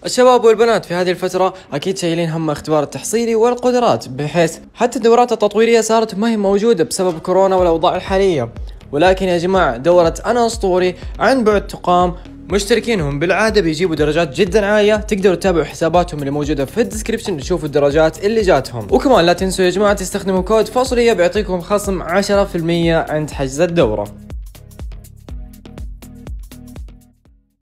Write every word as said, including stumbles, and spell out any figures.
الشباب والبنات في هذه الفترة أكيد شايلين هم اختبار التحصيلي والقدرات، بحيث حتى الدورات التطويرية صارت ما هي موجودة بسبب كورونا والأوضاع الحالية. ولكن يا جماعة دورة أنا أسطوري عن بعد تقام، مشتركينهم بالعادة بيجيبوا درجات جدا عالية، تقدروا تتابعوا حساباتهم اللي موجودة في الديسكريبشن تشوفوا الدرجات اللي جاتهم. وكمان لا تنسوا يا جماعة تستخدموا كود فاصلية بيعطيكم خصم عشرة بالمية عند حجز الدورة.